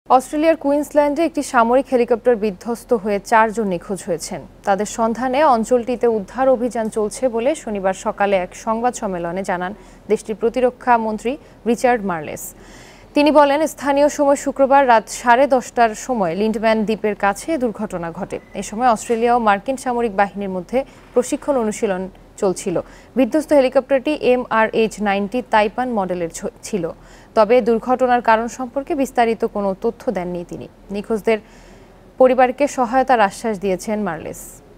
অস্ট্রেলিয়ার কুইন্সল্যান্ডে একটি সামরিক হেলিকপ্টার বিধ্বস্ত হয়ে 4 জন নিখোঁজ হয়েছেন। তাদের সন্ধানে অঞ্চলটিতে উদ্ধার অভিযান চলছে বলে শনিবার সকালে এক সংবাদ সম্মেলনে জানান দেশটির প্রতিরক্ষা মন্ত্রী রিচার্ড মার্লেস। তিনি বলেন, স্থানীয় সময় শুক্রবার রাত 10:30টার সময় লিন্ডম্যান দ্বীপের কাছে দুর্ঘটনা ঘটে। এ সময় অস্ট্রেলিয়া ও মার্কিন সামরিক বাহিনীর মধ্যে প্রশিক্ষণ অনুশীলন চলছিল। বিধ্বস্ত হেলিকপ্টারটি MRH-90 তাইপান মডেলের ছিল। তবে দুর্ঘটনার কারণ সম্পর্কে বিস্তারিত কোনো তথ্য দেননি তিনি। নিখোঁজদের পরিবারকে সহায়তার আশ্বাস দিয়েছেন মার্লেস।